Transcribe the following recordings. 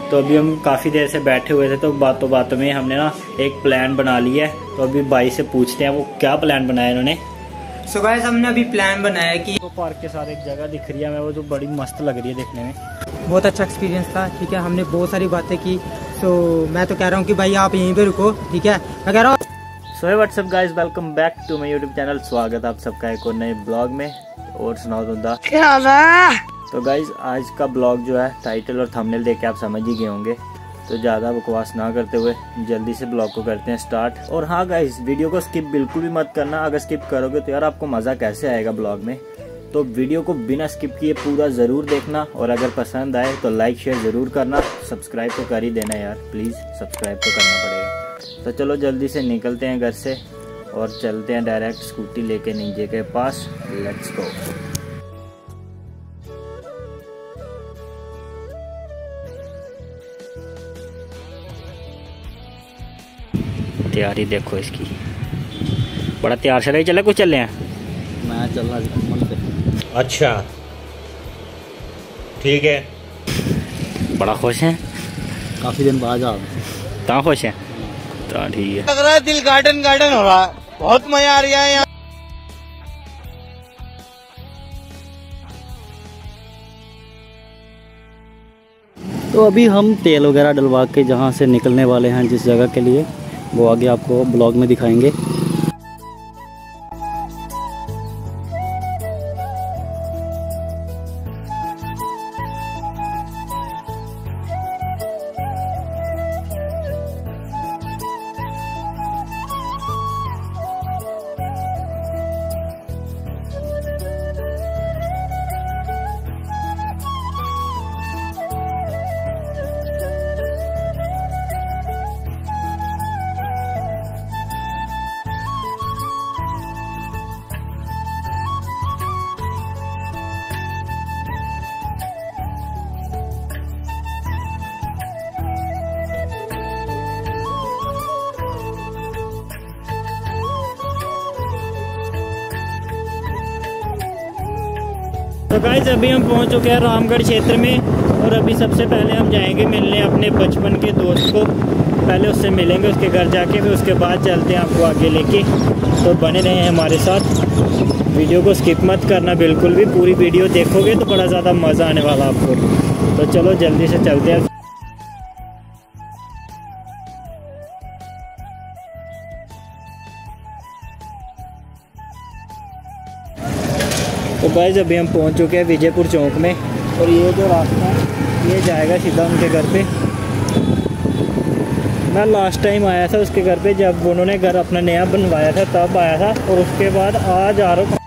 तो अभी हम काफ़ी देर से बैठे हुए थे, तो बातों बातों में हमने ना एक प्लान बना लिया है। तो अभी भाई से पूछते हैं वो क्या प्लान बनाया इन्होंने। सो गाइस हमने अभी प्लान बनाया कि तो पार्क के साथ एक जगह दिख रही है हमें, वो जो बड़ी मस्त लग रही है देखने में। बहुत अच्छा एक्सपीरियंस था, ठीक है। हमने बहुत सारी बातें की। सो मैं तो कह रहा हूँ कि भाई आप यहीं पे रुको, ठीक है। मैं कह रहा हूँ so what's up guys, welcome back to my YouTube channel. स्वागत आप सबका एक और नए ब्लॉग में। और सुनाओ तुंदा तो गाइस आज का ब्लॉग जो है टाइटल और थंबनेल देख के आप समझ ही गए होंगे। तो ज़्यादा बकवास ना करते हुए जल्दी से ब्लॉग को करते हैं स्टार्ट। और हाँ गाइस, वीडियो को स्किप बिल्कुल भी मत करना। अगर स्किप करोगे तो यार आपको मज़ा कैसे आएगा ब्लॉग में। तो वीडियो को बिना स्किप किए पूरा ज़रूर देखना, और अगर पसंद आए तो लाइक शेयर ज़रूर करना। सब्सक्राइब तो कर ही देना यार, प्लीज़ सब्सक्राइब तो करना पड़ेगा। तो चलो जल्दी से निकलते हैं घर से और चलते हैं डायरेक्ट स्कूटी लेके निंजे के पास। Let's go. तैयारी देखो इसकी, बड़ा तैयार से चले। कुछ चल रहे हैं, मैं चल रहा मन पे। अच्छा ठीक है। बड़ा खुश हैं, काफी दिन बाद आ कहाँ खुश हैं? तो ठीक है। लग रहा है दिल गार्डन गार्डन हो रहा है, बहुत मजा आ रहा है यहाँ। तो अभी हम तेल वगैरह डलवा के जहाँ से निकलने वाले हैं जिस जगह के लिए, वो आगे आपको ब्लॉग में दिखाएंगे। तो गाइस अभी हम पहुंच चुके हैं रामगढ़ क्षेत्र में, और अभी सबसे पहले हम जाएंगे मिलने अपने बचपन के दोस्त को। पहले उससे मिलेंगे उसके घर जाके, फिर उसके बाद चलते हैं आपको आगे लेके। तो बने रहे हमारे साथ, वीडियो को स्किप मत करना बिल्कुल भी। पूरी वीडियो देखोगे तो बड़ा ज़्यादा मज़ा आने वाला आपको। तो चलो जल्दी से चलते हैं। तो गाइस अभी हम पहुंच चुके हैं विजयपुर चौक में, और ये जो रास्ता है ये जाएगा सीधा उनके घर पे। मैं लास्ट टाइम आया था उसके घर पे जब उन्होंने घर अपना नया बनवाया था, तब आया था। और उसके बाद आज आ रहा हूँ।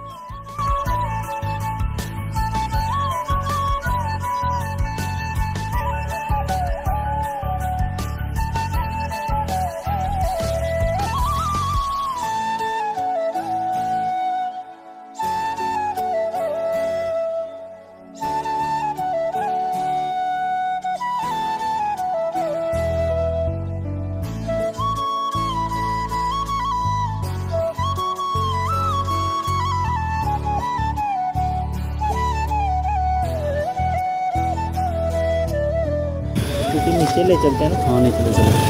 नीचे ले चलते हैं ना। हाँ नीचे ले चलो।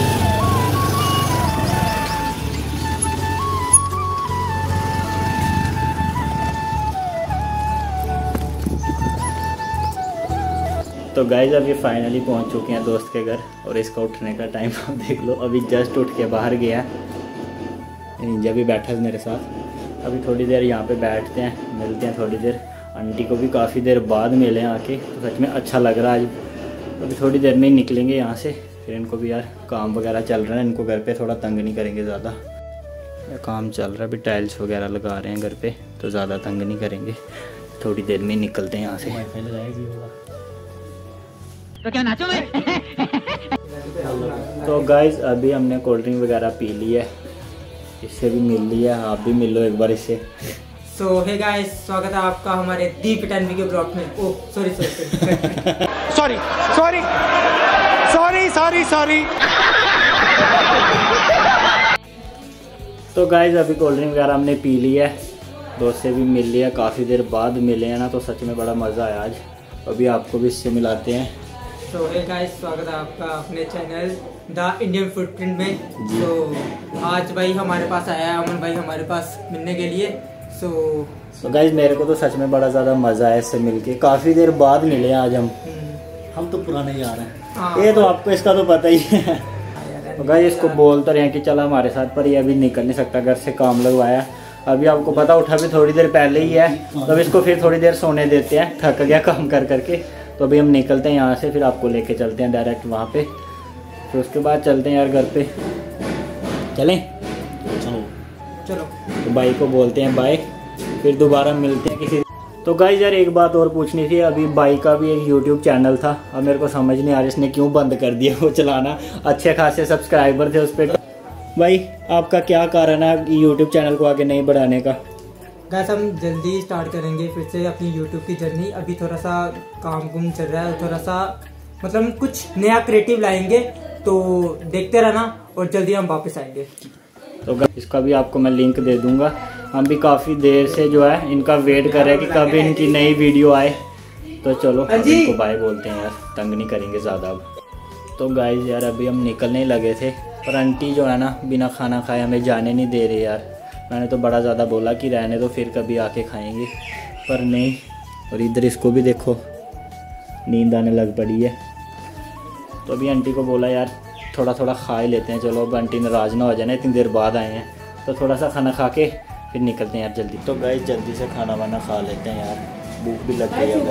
तो गाइज अभी फाइनली पहुंच चुके हैं दोस्त के घर, और इसका उठने का टाइम आप देख लो। अभी जस्ट उठ के बाहर गया, निंजा भी बैठा है मेरे साथ। अभी थोड़ी देर यहाँ पे बैठते हैं, मिलते हैं थोड़ी देर। आंटी को भी काफ़ी देर बाद मिले हैं आके, तो सच में अच्छा लग रहा है आज। अभी थोड़ी देर में ही निकलेंगे यहाँ से। फिर इनको भी यार काम वगैरह चल रहा है, इनको घर पे थोड़ा तंग नहीं करेंगे ज़्यादा। काम चल रहा है, अभी टाइल्स वगैरह लगा रहे हैं घर पे, तो ज़्यादा तंग नहीं करेंगे। थोड़ी देर में ही निकलते हैं यहाँ से। तो क्या नाचो मैं? तो गाइज अभी हमने कोल्ड ड्रिंक वगैरह पी ली है, इससे भी मिल लिया। आप भी मिल लो एक बार इससे। सो हे गाइस, स्वागत है आपका हमारे दीप टनवी के ब्लॉग में। Oh sorry sorry sorry sorry sorry sorry. तो गाइज अभी कोल्ड ड्रिंक वगैरह हमने पी ली है, दोस्त से भी मिल लिया, काफ़ी देर बाद मिले हैं ना, तो सच में बड़ा मज़ा आया आज। अभी आपको भी इससे मिलाते हैं। सो हे गाइस, स्वागत है आपका अपने चैनल द इंडियन फुटप्रिंट में। तो आज भाई हमारे पास आया है अमन भाई हमारे पास मिलने के लिए। सो गाइस मेरे को तो सच में बड़ा ज़्यादा मज़ा आया इससे मिलके, काफ़ी देर बाद मिले आज हम तो पुराने यार हैं। ये तो आपको इसका तो पता ही है। तो गाइस इसको बोल तो रहे हैं कि चला हमारे साथ, पर ये अभी निकल नहीं सकता, घर से काम लगवाया। अभी आपको पता उठा भी थोड़ी देर पहले ही है, तो अभी इसको फिर थोड़ी देर सोने देते हैं, थक गया काम कर करके। तो अभी हम निकलते हैं यहाँ से, फिर आपको लेके चलते हैं डायरेक्ट वहाँ पे, फिर उसके बाद चलते हैं यार घर पे। चलें? चलो तो भाई को बोलते हैं बाय, फिर दोबारा मिलते हैं किसी। तो गाइस यार एक बात और पूछनी थी, अभी भाई का भी एक YouTube चैनल था, अब मेरे को समझ नहीं आ रहा इसने क्यों बंद कर दिया वो चलाना। अच्छे खासे सब्सक्राइबर थे उस पर। भाई आपका क्या कारण है YouTube चैनल को आगे नहीं बढ़ाने का? गाइस हम जल्दी स्टार्ट करेंगे फिर से अपनी YouTube की जर्नी। अभी थोड़ा सा काम कुम चल रहा है, थोड़ा सा मतलब कुछ नया क्रिएटिव लाएंगे, तो देखते रहना और जल्दी हम वापस आएंगे। तो इसका भी आपको मैं लिंक दे दूंगा। हम भी काफ़ी देर से जो है इनका वेट कर रहे हैं कि कब इनकी नई वीडियो आए। तो चलो इनको बाय बोलते हैं यार, तंग नहीं करेंगे ज़्यादा अब। तो गाइस यार अभी हम निकलने लगे थे, पर आंटी जो है ना बिना खाना खाए हमें जाने नहीं दे रहे यार। मैंने तो बड़ा ज़्यादा बोला कि रहने दो, फिर कभी आके खाएंगे, पर नहीं। और इधर इसको भी देखो, नींद आने लग पड़ी है। तो अभी आंटी को बोला यार थोड़ा थोड़ा खा ही लेते हैं, चलो अब आंटी नाराज़ ना हो जाए ना, इतनी देर बाद आए हैं। तो थोड़ा सा खाना खा के फिर निकलते हैं यार जल्दी। तो गाइस जल्दी से खाना वाना खा लेते हैं यार, भूख भी लग गई है।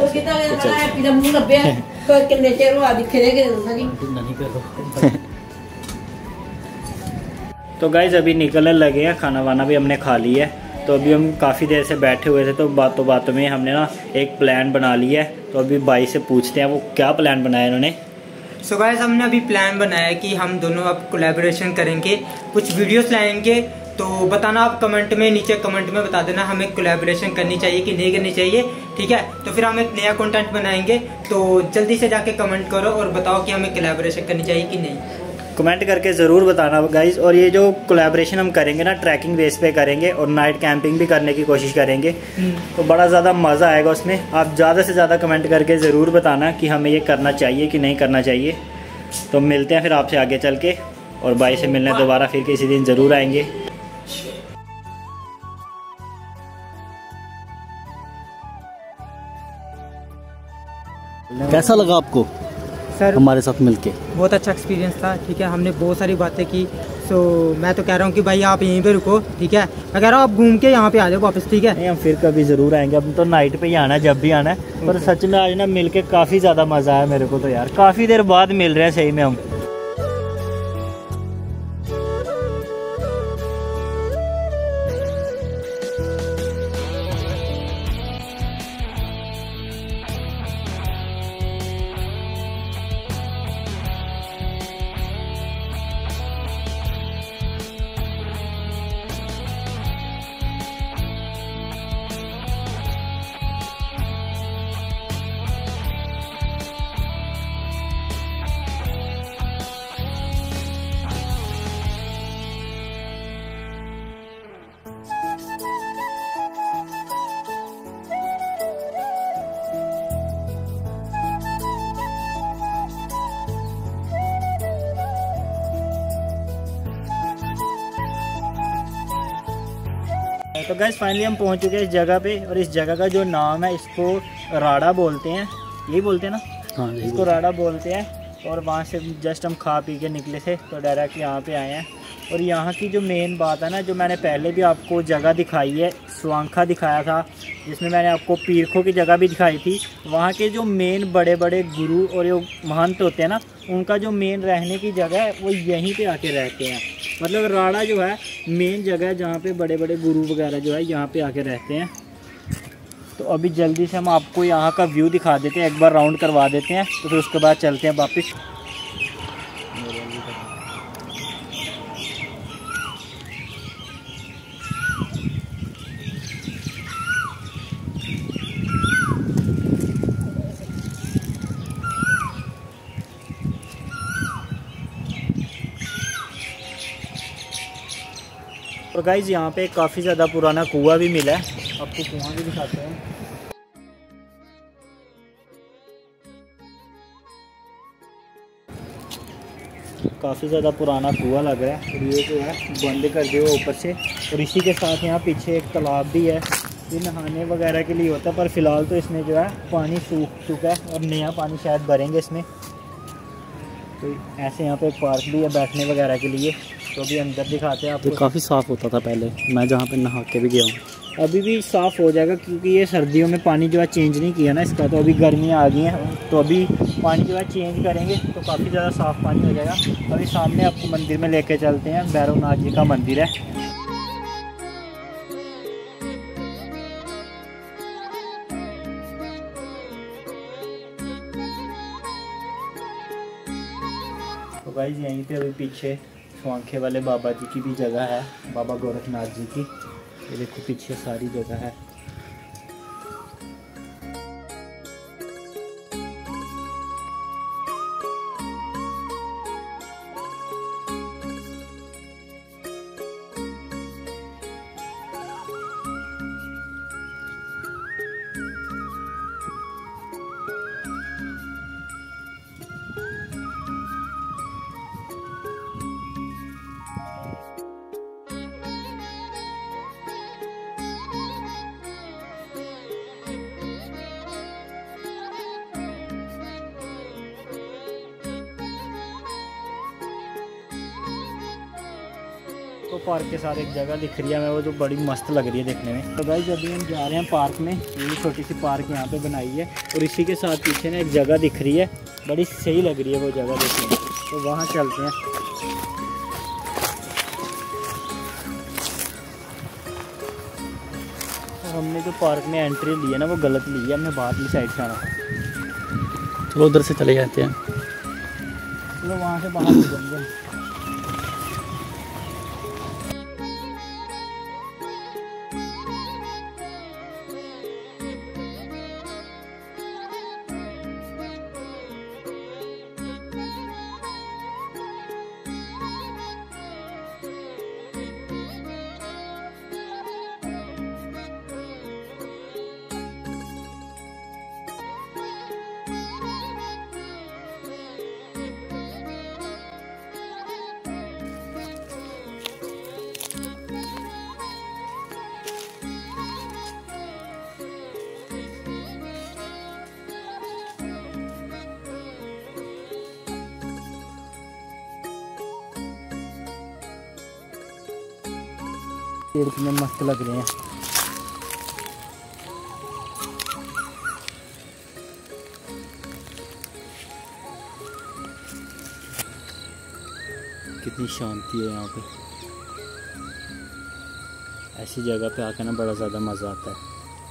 तो गाइस अभी निकलने लगे हैं, खाना वाना भी हमने खा लिया है। तो अभी हम काफ़ी देर से बैठे हुए थे, तो बातों बातों में हमने ना एक प्लान बना लिया है। तो अभी भाई से पूछते हैं वो क्या प्लान बनाया इन्होंने। सो गाइस हमने अभी प्लान बनाया कि हम दोनों अब कोलैबोरेशन करेंगे, कुछ वीडियोस लाएंगे। तो बताना आप कमेंट में, नीचे कमेंट में बता देना हमें कोलैबोरेशन करनी चाहिए कि नहीं करनी चाहिए, ठीक है? तो फिर हम एक नया कंटेंट बनाएंगे। तो जल्दी से जाके कमेंट करो और बताओ कि हमें कोलैबोरेशन करनी चाहिए कि नहीं। कमेंट करके ज़रूर बताना गाइस। और ये जो कोलैबोरेशन हम करेंगे ना, ट्रैकिंग बेस पे करेंगे और नाइट कैंपिंग भी करने की कोशिश करेंगे, तो बड़ा ज़्यादा मज़ा आएगा उसमें। आप ज़्यादा से ज़्यादा कमेंट करके ज़रूर बताना कि हमें ये करना चाहिए कि नहीं करना चाहिए। तो मिलते हैं फिर आपसे आगे चल के, और भाई से मिलने दोबारा फिर किसी दिन ज़रूर आएंगे। कैसा लगा आपको सर हमारे साथ मिलके? बहुत अच्छा एक्सपीरियंस था, ठीक है? हमने बहुत सारी बातें की। सो मैं तो कह रहा हूँ कि भाई आप यहीं पे रुको, ठीक है? मैं कह रहा हूँ आप घूम के यहाँ पे आ जाओ वापस, ठीक है? नहीं हम फिर कभी ज़रूर आएंगे, अब तो नाइट पे ही आना है, जब भी आना है। पर सच में आज ना मिलके काफ़ी ज़्यादा मज़ा आया मेरे को तो यार, काफ़ी देर बाद मिल रहे हैं सही में हम। तो गाइस फाइनली हम पहुंच चुके हैं इस जगह पे, और इस जगह का जो नाम है इसको राड़ा बोलते हैं, यही बोलते हैं ना? हाँ इसको राड़ा बोलते हैं। और वहाँ से जस्ट हम खा पी के निकले थे, तो डायरेक्ट यहाँ पे आए हैं। और यहाँ की जो मेन बात है ना, जो मैंने पहले भी आपको जगह दिखाई है, स्वांखा दिखाया था, जिसमें मैंने आपको पीरखों की जगह भी दिखाई थी। वहाँ के जो मेन बड़े बड़े गुरु और जो महंत होते हैं ना, उनका जो मेन रहने की जगह है वो यहीं पे आके रहते हैं। मतलब राड़ा जो है मेन जगह है जहाँ पे बड़े बड़े गुरु वगैरह जो है यहाँ पे आके रहते हैं। तो अभी जल्दी से हम आपको यहाँ का व्यू दिखा देते हैं, एक बार राउंड करवा देते हैं, तो फिर उसके बाद चलते हैं वापस। और गाइज यहाँ पे काफ़ी ज़्यादा पुराना कुआं भी मिला है, आपको कुआं भी दिखाते हैं। काफ़ी ज़्यादा पुराना कुआं लग रहा है और ये जो है बंद कर दिया ऊपर से। और इसी के साथ यहाँ पीछे एक तालाब भी है, ये नहाने वगैरह के लिए होता है, पर फ़िलहाल तो इसमें जो है पानी सूख चुका है और नया पानी शायद भरेंगे इसमें। तो ऐसे यहाँ पे एक पार्क भी है बैठने वगैरह के लिए। तो अभी अंदर दिखाते हैं आपको। तो काफ़ी साफ़ होता था पहले, मैं जहाँ पे नहा के भी गया हूँ। अभी भी साफ़ हो जाएगा क्योंकि ये सर्दियों में पानी जो है चेंज नहीं किया ना इसका, तो अभी गर्मियाँ आ गई हैं तो अभी पानी जो है चेंज करेंगे तो काफ़ी ज़्यादा साफ़ पानी हो जाएगा। अभी सामने आपको मंदिर में लेके चलते हैं, भैरवनाथ जी का मंदिर है। तो गाइस यहीं पे अभी पीछे स्वांखे वाले बाबा जी की भी जगह है, बाबा गोरखनाथ जी की। ये देखो पीछे सारी जगह है। तो पार्क के साथ एक जगह दिख रही है हमें, वो जो बड़ी मस्त लग रही है देखने में। तो गाइस अभी हम जा रहे हैं पार्क में, ये छोटी सी पार्क यहाँ पे बनाई है और इसी के साथ पीछे ना एक जगह दिख रही है, बड़ी सही लग रही है वो जगह देखने में। तो वहाँ चलते हैं। तो हमने जो पार्क में एंट्री ली है ना वो गलत ली है, हमने बाहर की साइड से आना था। चलो उधर से चले जाते हैं। चलो वहाँ से बाहर निकलेंगे। पेड़ कितने मस्त लग रहे हैं। कितनी शांति है यहाँ पे, ऐसी जगह पे आकर ना बड़ा ज़्यादा मज़ा आता है।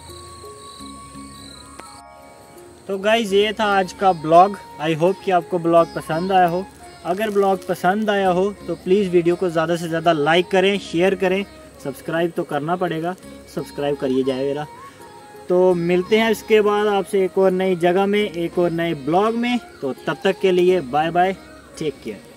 तो गाइज़ ये था आज का ब्लॉग। आई होप कि आपको ब्लॉग पसंद आया हो। अगर ब्लॉग पसंद आया हो तो प्लीज़ वीडियो को ज़्यादा से ज़्यादा लाइक करें, शेयर करें, सब्सक्राइब तो करना पड़ेगा, सब्सक्राइब करिए जाएगा। तो मिलते हैं इसके बाद आपसे एक और नई जगह में, एक और नए ब्लॉग में। तो तब तक के लिए बाय बाय, टेक केयर।